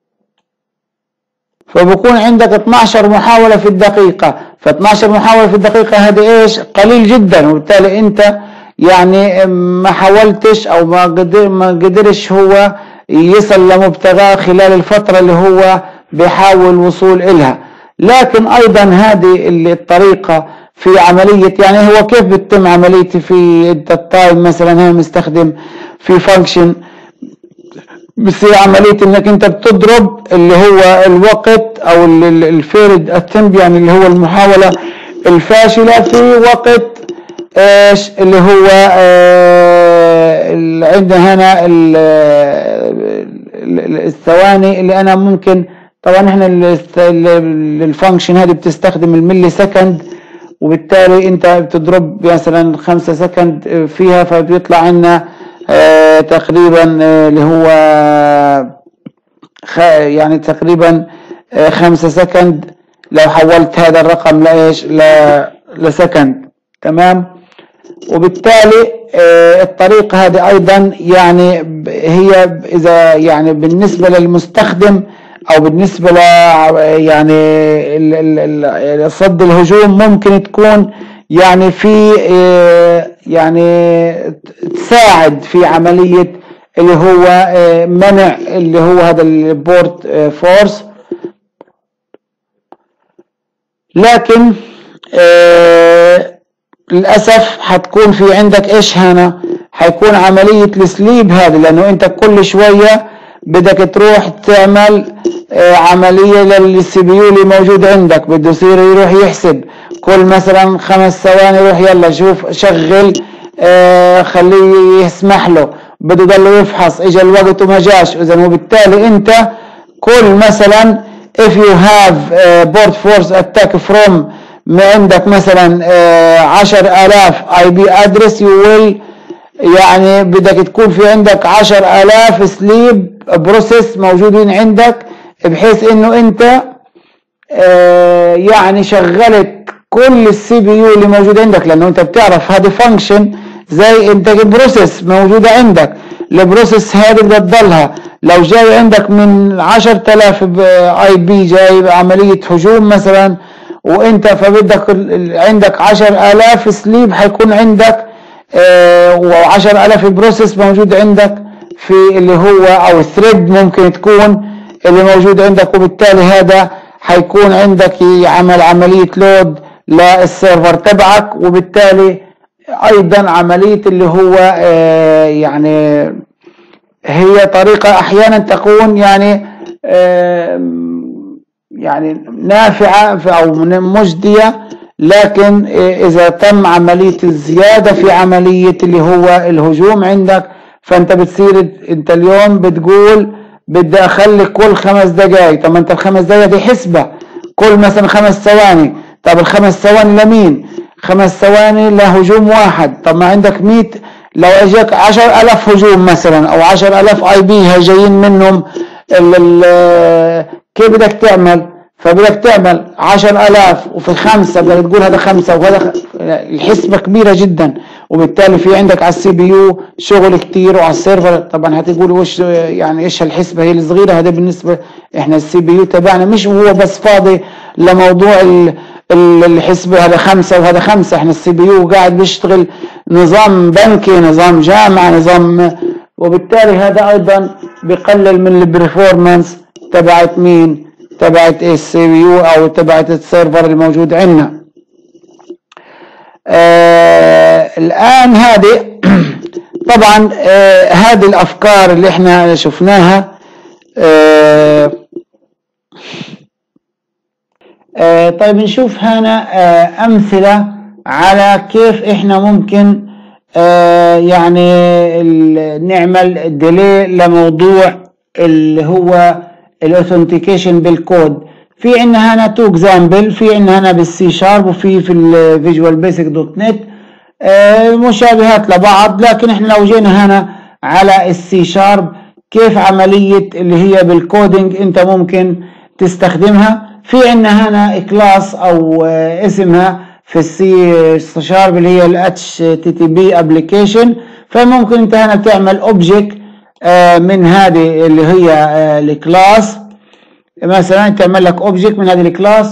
فبكون عندك اثناشر محاولة في الدقيقة. ف اثناشر محاولة في الدقيقة هذا ايش قليل جدا، وبالتالي انت يعني ما حاولتش او ما قدر ما قدرش هو يصل لمبتغاه خلال الفترة اللي هو بيحاول وصول إلها. لكن ايضا هذه الطريقة في عملية يعني هو كيف بتتم عملية في التايم مثلا، هي مستخدم في فانكشن بصير عملية انك انت بتضرب اللي هو الوقت او الفيرد اتمب يعني اللي هو المحاولة الفاشلة في وقت ايش اللي هو اه اللي عندنا هنا الثواني اللي انا ممكن. طبعا احنا الفانكشن هذه بتستخدم الملي سكند، وبالتالي انت بتضرب مثلا خمسة سكند فيها فبيطلع عنا آه تقريبا آه اللي هو يعني تقريبا آه خمسة سكند لو حولت هذا الرقم لايش لسكند. تمام. وبالتالي آه الطريقة هذه ايضا يعني هي اذا يعني بالنسبة للمستخدم او بالنسبة ل يعني صد الهجوم ممكن تكون يعني في يعني تساعد في عملية اللي هو منع اللي هو هذا البورت فورس. لكن للأسف حتكون في عندك ايش هنا حيكون عملية السليب هذا، لانه انت كل شوية بدك تروح تعمل عملية للسي بي يو اللي موجود عندك، بده يصير يروح يحسب كل مثلا خمس ثواني يروح يلا شوف شغل آه خليه يسمح له، بده يضل يفحص اجى الوقت وما جاش. اذا وبالتالي انت كل مثلا if you have uh, board force attack from عندك مثلا عشر آلاف اي بي ادرس يو يعني بدك تكون في عندك عشر آلاف سليب بروسيس موجودين عندك، بحيث انه انت اه يعني شغلت كل السي بي يو اللي موجود عندك، لانه انت بتعرف هذه فانكشن زي انت بروسيس موجوده عندك، البروسيس هذه بدها تضلها لو جاي عندك من عشرة آلاف اي بي جاي عمليه هجوم مثلا، وانت فبدك عندك عشر آلاف سليب، حيكون عندك اه وعشر آلاف بروسيس موجود عندك في اللي هو او ثريد ممكن تكون اللي موجود عندك، وبالتالي هذا حيكون عندك يعمل عمليه لود للسيرفر تبعك، وبالتالي ايضا عمليه اللي هو اه يعني هي طريقه احيانا تكون يعني اه يعني نافعه او مجديه، لكن اذا تم عمليه الزياده في عمليه اللي هو الهجوم عندك، فانت بتصير انت اليوم بتقول بدي اخلي كل خمس دقائق، طب انت الخمس دقائق دي حسبه كل مثلا خمس ثواني، طب الخمس ثواني لمين؟ خمس ثواني لهجوم واحد، طب ما عندك مية، لو اجاك عشر آلاف هجوم مثلا او عشر آلاف اي بي جايين منهم ال ال كيف بدك تعمل؟ فبدك تعمل عشر آلاف وفي خمسة بدك تقول هذا خمسة وهذا، الحسبة كبيرة جدا، وبالتالي في عندك على السي بي يو شغل كتير، وعلى السيرفر طبعا هتقولوا وش يعني ايش الحسبة هي الصغيرة، هذا بالنسبة احنا السي بي يو تبعنا مش هو بس فاضي لموضوع الحسبة هذا خمسة وهذا خمسة، احنا السي بي يو قاعد بيشتغل نظام بنكي، نظام جامعة، نظام، وبالتالي هذا ايضا بيقلل من البرفورمانس تبعت مين؟ تبعت السي بي يو او تبعت السيرفر الموجود عندنا. آه الان هذه طبعا آه هذه الافكار اللي احنا شفناها آه آه طيب نشوف هنا آه امثله على كيف احنا ممكن آه يعني نعمل ديلي لموضوع اللي هو الاوثنتيكيشن بالكود. في عندنا هنا تو اكزامبل، في عندنا هنا بالسي شارب وفي في الفيجوال بيسك دوت نت آه مشابهات لبعض، لكن احنا لو جينا هنا على السي شارب كيف عمليه اللي هي بالكودينج انت ممكن تستخدمها. في عندنا هنا كلاس او آه اسمها في السي شارب اللي هي ال اتش تي تي بي ابلكيشن، فممكن انت هنا تعمل اوبجكت آه من هذه اللي هي آه الكلاس، مثلا تعمل لك اوبجكت من هذه الكلاس،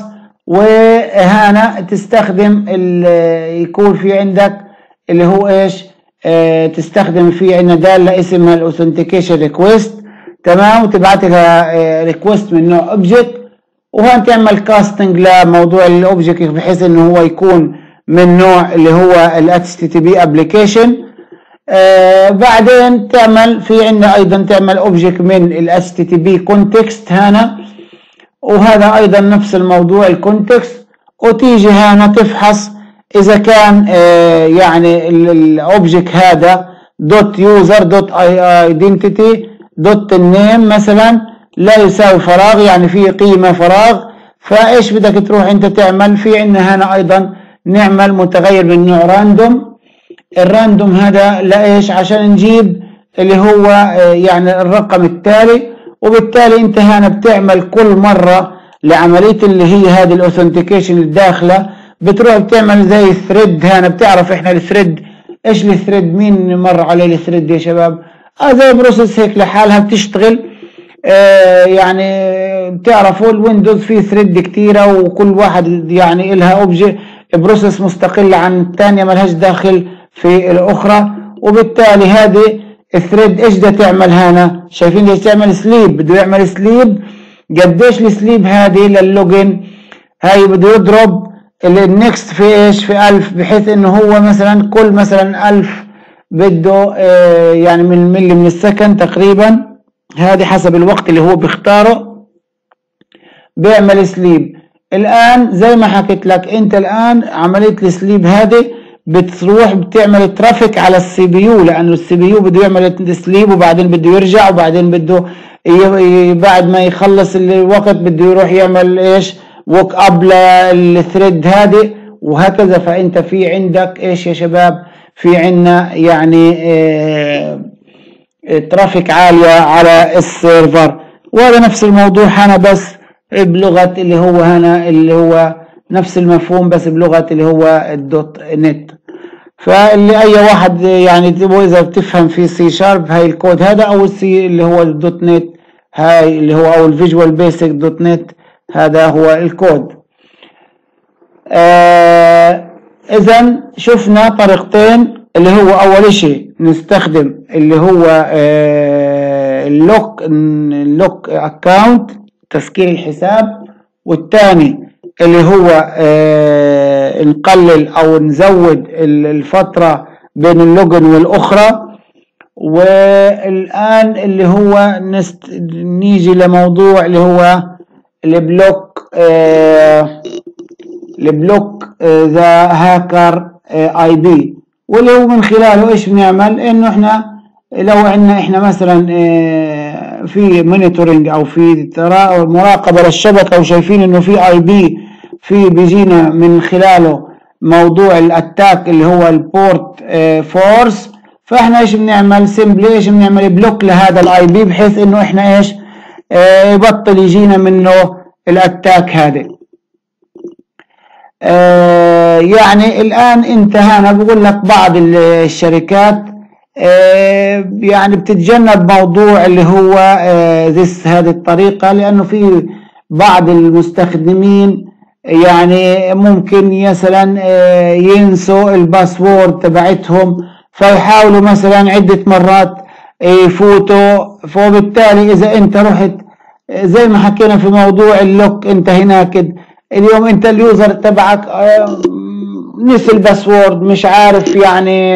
وهنا تستخدم يكون في عندك اللي هو ايش آه تستخدم في عندنا داله اسمها الاوثنتيكيشن ريكويست، تمام، وتبعت لها آه ريكويست من نوع اوبجكت، وهون تعمل كاستنج لموضوع الاوبجكت بحيث انه هو يكون من نوع اللي هو ال اتش تي تي بي ابلكيشن. آه بعدين تعمل في عندنا ايضا تعمل اوبجكت من ال اتش تي تي بي كونتكست هنا، وهذا ايضا نفس الموضوع الكونتكست، وتيجي هنا تفحص اذا كان آه يعني الاوبجكت هذا دوت يوزر دوت ايدنتيتي دوت النيم مثلا لا يساوي فراغ، يعني في قيمه فراغ، فايش بدك تروح انت تعمل. في عندنا هنا ايضا نعمل متغير من نوع راندوم، الراندوم هذا لايش؟ عشان نجيب اللي هو يعني الرقم التالي، وبالتالي انت هنا بتعمل كل مره لعمليه اللي هي هذه الاوثنتيكيشن الداخله بتروح بتعمل زي ثريد. هنا بتعرف احنا الثريد ايش الثريد؟ مين مر عليه الثريد يا شباب؟ اه زي بروسيس هيك لحالها بتشتغل آه يعني بتعرفوا الويندوز فيه ثريد كتيره، وكل واحد يعني لها اوبجكت بروسيس مستقله عن الثانيه ملهاش داخل في الاخرى، وبالتالي هذه الثريد ايش بدها تعمل هنا؟ شايفين ايش تعمل؟ سليب، بده يعمل سليب. قديش السليب هذه للوجن؟ هاي بده يضرب النكست في ايش؟ في ألف، بحيث انه هو مثلا كل مثلا ألف بده آه يعني من ملي من السكند تقريبا، هذه حسب الوقت اللي هو بيختاره بيعمل سليب. الان زي ما حكيت لك انت الان عمليه السليب هذه بتروح بتعمل ترافيك على السي بي يو، لانه السي بي يو بده يعمل سليب وبعدين بده يرجع، وبعدين بده بعد ما يخلص الوقت بده يروح يعمل ايش؟ ووك اب للثريد هذه وهكذا. فانت في عندك ايش يا شباب؟ في عندنا يعني اه ترافيك عالية على السيرفر. وهذا نفس الموضوع هنا بس بلغة اللي هو هنا اللي هو نفس المفهوم بس بلغة اللي هو الدوت نت. فاللي اي واحد يعني تبغى اذا بتفهم في سي شارب هاي الكود هذا او السي اللي هو الدوت نت هاي اللي هو او الفيجوال بيسك دوت نت هذا هو الكود. آه اذا شفنا طريقتين اللي هو اول شيء نستخدم اللي هو آه اللوك اللوك اكاونت تسكير الحساب، والثاني اللي هو آه نقلل او نزود الفترة بين اللوجن والاخرى. والان اللي هو نست... نيجي لموضوع اللي هو البلوك آه البلوك ذا هاكر اي بي، واللي هو من خلاله ايش بنعمل؟ انه احنا لو عندنا احنا مثلا اه في مونيتورنج او في مراقبه للشبكه وشايفين انه في اي بي في بيجينا من خلاله موضوع الاتاك اللي هو البورت اه فورس، فاحنا ايش بنعمل؟ سيمبلي ايش بنعمل؟ بلوك لهذا الاي بي بحيث انه احنا ايش اه يبطل يجينا منه الاتاك هذا. آه يعني الآن انتهينا بقول لك بعض الشركات آه يعني بتتجنب موضوع اللي هو آه ذس هذه الطريقة، لأنه في بعض المستخدمين يعني ممكن مثلا آه ينسوا الباسورد تبعتهم فيحاولوا مثلا عدة مرات يفوتوا. فبالتالي إذا أنت رحت زي ما حكينا في موضوع اللوك انت هناك اليوم انت اليوزر تبعك نسي الباسورد مش عارف يعني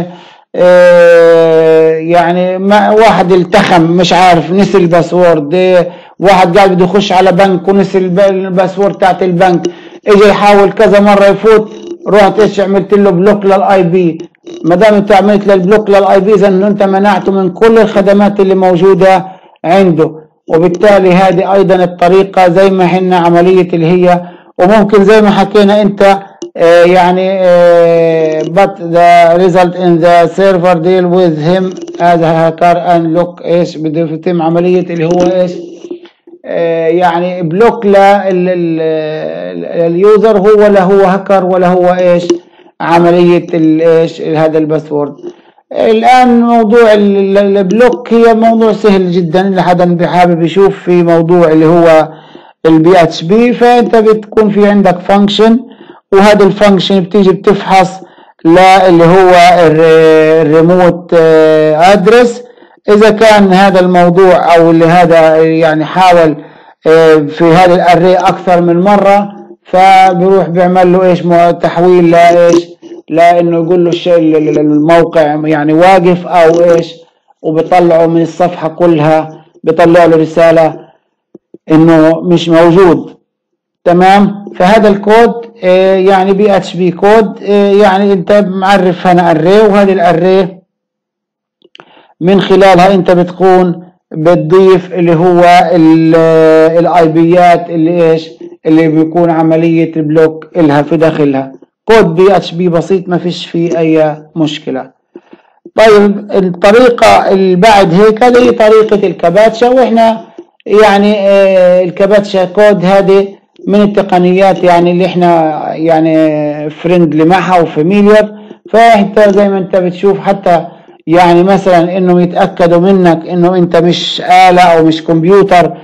يعني ما واحد التخم مش عارف نسي الباسورد، واحد قاعد بده يخش على بنك ونسي الباسورد تاعت البنك، اجى يحاول كذا مره يفوت، رحت ايش عملت له؟ بلوك للاي بي. ما دام انت عملت له البلوك للاي بي اذا انت منعته من كل الخدمات اللي موجوده عنده. وبالتالي هذه ايضا الطريقة زي ما حنا عملية اللي هي، وممكن زي ما حكينا انت اه يعني اه but the result in the server deal with him as a hacker and look ايش بده يتم عملية اللي هو ايش اه يعني بلوك لليوزر هو ولا هو هاكر ولا هو ايش عملية ايش هذا الباسورد. الآن موضوع البلوك هي موضوع سهل جدا اللي حدا حابب يشوف في موضوع اللي هو البي اتش بي. فانت بتكون في عندك فانكشن، وهذا الفانكشن بتيجي بتفحص لا اللي هو الريموت ادرس اذا كان هذا الموضوع او اللي هذا يعني حاول في هذا الاري اكثر من مرة، فبيروح بيعمل له ايش تحويل لايش لانه يقول له الشيء الموقع يعني واقف او ايش، وبيطلعوا من الصفحة كلها بيطلعوا له رسالة انه مش موجود. تمام. فهذا الكود اه يعني بي اتش بي كود اه يعني انت معرف هنا اري، وهذه الاري من خلالها انت بتكون بتضيف اللي هو الاي بيات اللي ايش اللي بيكون عملية بلوك الها في داخلها. كود بي اتش بي بسيط ما فيش فيه اي مشكلة. طيب الطريقة اللي بعد هيك هذه طريقة الكباتشا، واحنا يعني اه الكباتشا كود هذه من التقنيات يعني اللي احنا يعني فريندلي معها وفاميليار. فانت زي ما انت بتشوف حتى يعني مثلا انهم يتأكدوا منك انه انت مش آلة او مش كمبيوتر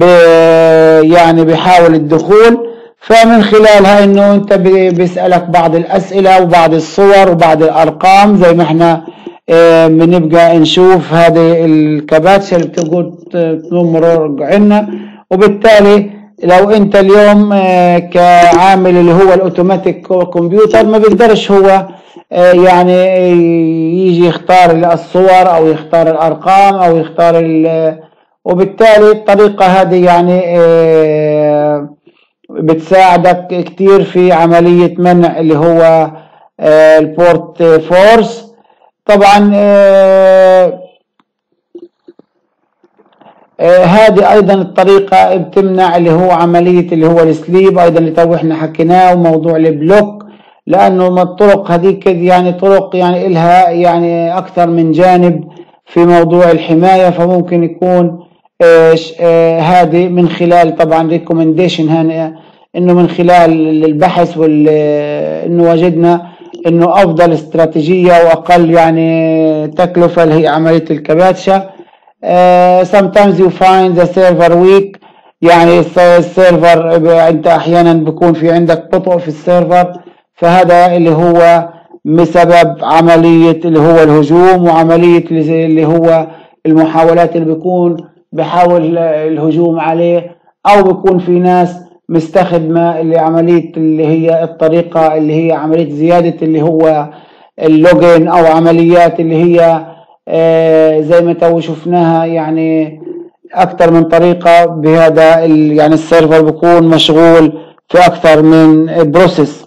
يعني بيحاول الدخول، فمن خلالها انه انت بيسألك بعض الاسئلة وبعض الصور وبعض الارقام زي ما احنا اه بنبقى نشوف هذه الكباتشة اللي بتقول تمر عنا. وبالتالي لو انت اليوم اه كعامل اللي هو الاوتوماتيك كمبيوتر ما بيقدرش هو اه يعني يجي يختار الصور او يختار الارقام او يختار وبالتالي الطريقة هذه يعني اه بتساعدك كتير في عملية منع اللي هو اه البورت فورس. طبعا اه آه هذه ايضا الطريقة بتمنع اللي هو عملية اللي هو السليب ايضا اللي تو احنا حكيناه، وموضوع البلوك، لانه ما الطرق هذيك يعني طرق يعني الها يعني اكثر من جانب في موضوع الحماية، فممكن يكون هذه من خلال طبعا ريكومنديشن هنا انه من خلال البحث وال انه وجدنا انه افضل استراتيجية واقل يعني تكلفة اللي هي عملية الكباتشة. uh, sometimes you find the server weak، يعني السيرفر انت احيانا بيكون في عندك بطء في السيرفر، فهذا اللي هو بسبب عملية اللي هو الهجوم وعملية اللي هو المحاولات اللي بيكون بحاول الهجوم عليه، او بيكون في ناس مستخدمة اللي عملية اللي هي الطريقة اللي هي عملية زيادة اللي هو اللوجين، او عمليات اللي هي آه زي ما تو شفناها يعني اكثر من طريقة بهذا يعني السيرفر بيكون مشغول في اكثر من بروسيس.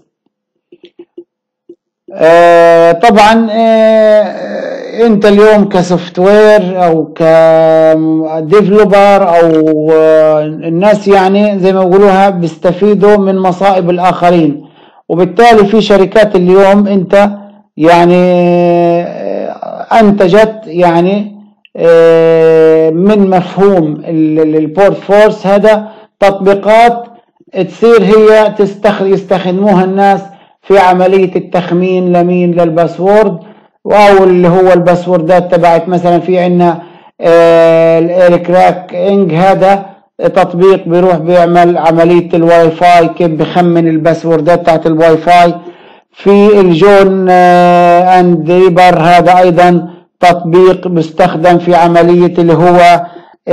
آه طبعا آه انت اليوم كسوفت وير او كديفلوبر او آه الناس يعني زي ما بيقولوها بيستفيدوا من مصائب الاخرين، وبالتالي في شركات اليوم انت يعني آه انتجت يعني آه من مفهوم البورت فورس هذا تطبيقات تصير هي يستخدموها الناس في عملية التخمين لمين للباسورد، او اللي هو الباسوردات تبعت مثلا في عنا الكراك انج، هذا تطبيق بيروح بيعمل عملية الواي فاي كيف بخمن الباسوردات تاعت الواي فاي. في الجون اند ريبر هذا ايضا تطبيق بيستخدم في عملية اللي هو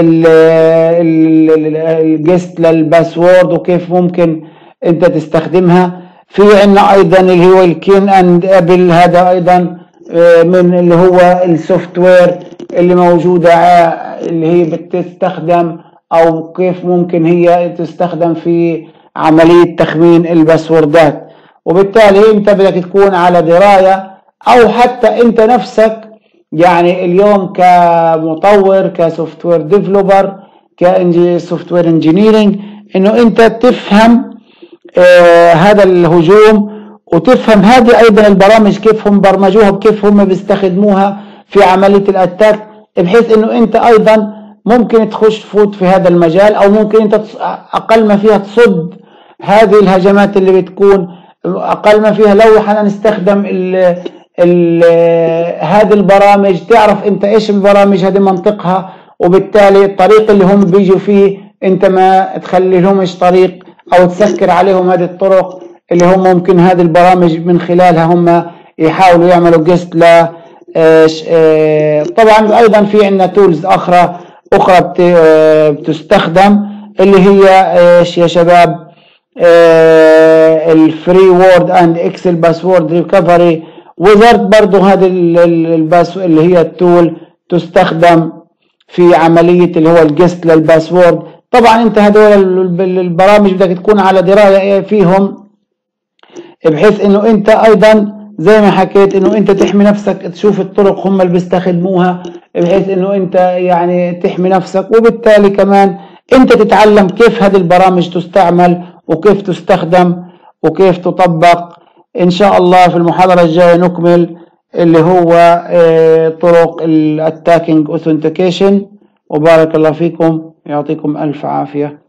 الجست للباسورد وكيف ممكن انت تستخدمها. في عنا ايضا اللي هو الكين اند ابل، هذا ايضا من اللي هو السوفت وير اللي موجودة اللي هي بتستخدم او كيف ممكن هي تستخدم في عملية تخمين الباسوردات. وبالتالي انت بدك تكون على دراية، او حتى انت نفسك يعني اليوم كمطور كسوفت وير ديفلوبر كسوفت وير انجينيرنج انه انت تفهم آه هذا الهجوم، وتفهم هذه ايضا البرامج كيف هم برمجوها وكيف هم بيستخدموها في عملية الاتاك، بحيث انه انت ايضا ممكن تخش تفوت في هذا المجال، او ممكن انت اقل ما فيها تصد هذه الهجمات اللي بتكون اقل ما فيها. لو حنستخدم ال ال هذه البرامج تعرف انت ايش البرامج هذه منطقها، وبالتالي الطريق اللي هم بيجوا فيه انت ما تخلي لهمش طريق او تسكر عليهم هذه الطرق اللي هم ممكن هذه البرامج من خلالها هم يحاولوا يعملوا جست ل طبعا ايضا في عندنا تولز اخرى اخرى بتستخدم اللي هي ايش يا شباب، الفري وورد اند اكسل باسورد ريكفري ويزارد، برضو هذه الباس اللي هي التول تستخدم في عملية اللي هو الجست للباسورد. طبعا انت هذول البرامج بدك تكون على دراية فيهم، بحيث انه انت ايضا زي ما حكيت انه انت تحمي نفسك، تشوف الطرق هم اللي بيستخدموها بحيث انه انت يعني تحمي نفسك، وبالتالي كمان انت تتعلم كيف هذه البرامج تستعمل وكيف تستخدم وكيف تطبق. ان شاء الله في المحاضرة الجاية نكمل اللي هو طرق الاتاكينج اوثنتيكيشن، وبارك الله فيكم، يعطيكم الف عافية.